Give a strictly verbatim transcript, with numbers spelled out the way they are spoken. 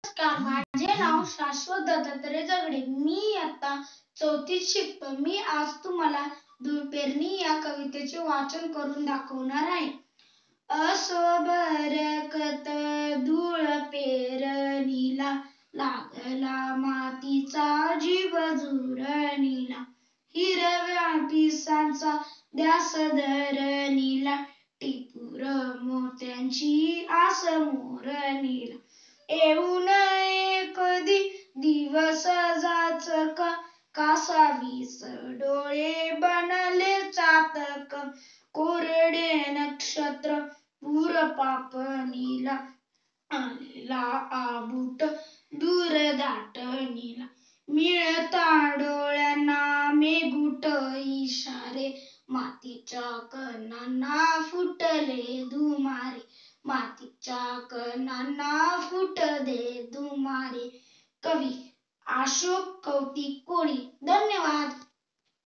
नमस्कार, माझे नाव शाश्वत दत्तात्रय जगडे. मी आता चौथीत शिकतो. मी आज तुम्हाला धूळ पेरणी या कवितेचे वाचन करून दाखवणार आहे. असो बरकत धूळ पेरणीला, लागला मातीचा जीव जुरणीला. हिरव्या पिसांचा ध्यास धरणीला, टिपूर मोत्यांची आस मोरणीला. येऊन कधी दिवस जाचक, कासावीस डोळे बनले चातक. कोरडे नक्षत्र दूर पापणीला, आलेला आबूट दूर दाटणीला. मिळता डोळ्यांना मेघूट इशारे, मातीच्या कणांना फुटले धुमारे. मातीच्या कणांना फुटले धुमारे. कवी अशोक कौतिक कोळी.